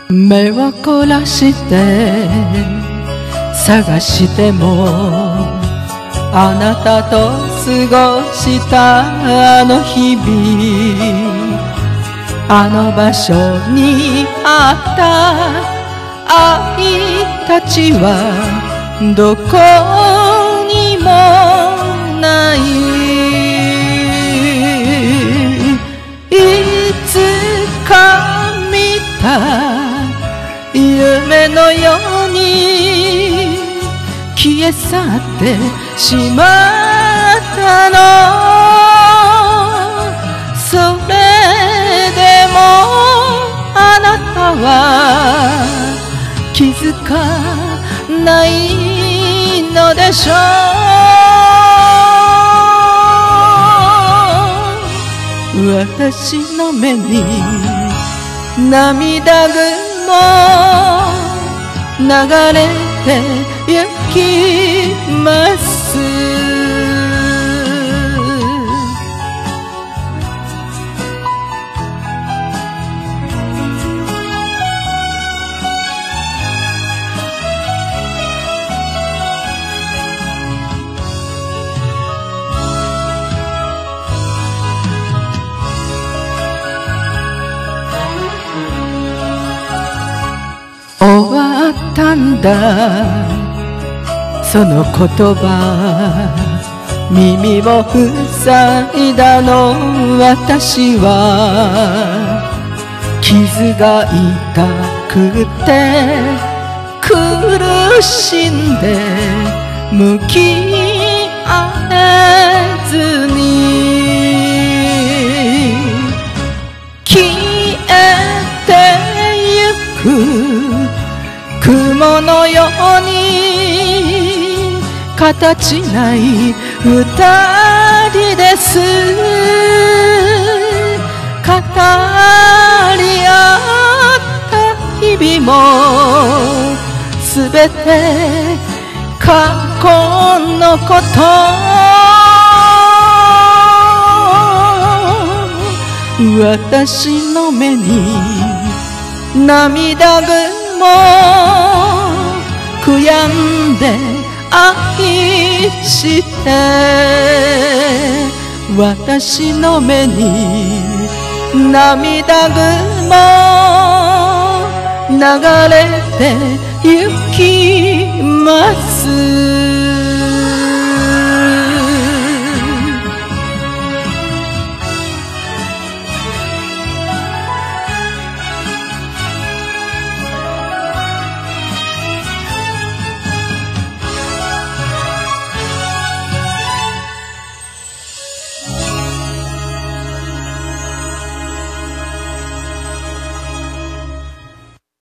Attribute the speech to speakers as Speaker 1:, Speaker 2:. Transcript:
Speaker 1: 目を凝らして探してもあなたと過ごしたあの日々、あの場所にあった愛たちはどこにもない。いつか見た夢のように消え去ってしまったの。それでもあなたは気づかないのでしょう。私の目に涙雲流れてゆきます。終わったんだその言葉、耳を塞いだの私は。傷が痛くて苦しんで向き合えずに消えてゆく雲のように形ない二人です。語り合った日々もすべて過去のこと。私の目に涙雲悔やんで愛して私の目に涙雲流れてゆきます。